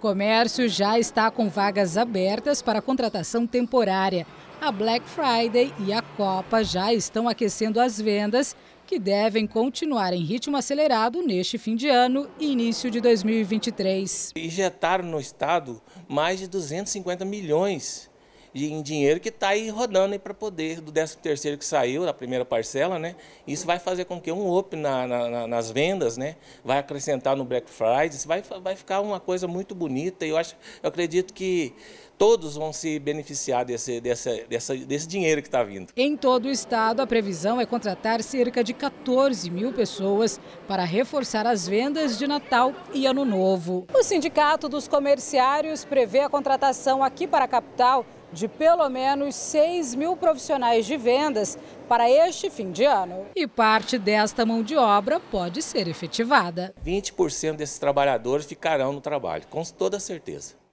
comércio já está com vagas abertas para contratação temporária. A Black Friday e a Copa já estão aquecendo as vendas, que devem continuar em ritmo acelerado neste fim de ano e início de 2023. Injetaram no Estado mais de 250 milhões em dinheiro que está aí rodando para poder, do 13º que saiu, da primeira parcela, né? Isso vai fazer com que um up nas vendas, né? Vai acrescentar no Black Friday, isso vai ficar uma coisa muito bonita e eu acredito que todos vão se beneficiar desse dinheiro que está vindo. Em todo o estado, a previsão é contratar cerca de 14 mil pessoas para reforçar as vendas de Natal e Ano Novo. O Sindicato dos Comerciários prevê a contratação aqui para a capital de pelo menos 6 mil profissionais de vendas para este fim de ano. E parte desta mão de obra pode ser efetivada. 20% desses trabalhadores ficarão no trabalho, com toda certeza.